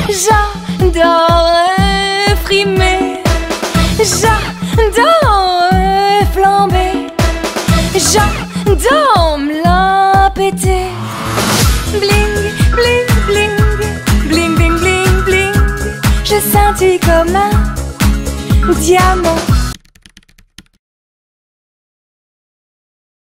J'adore frimer, j'adore flamber, j'adore me la péter. Bling, bling, bling, bling, bling, bling, bling. Je scintille comme un diamant.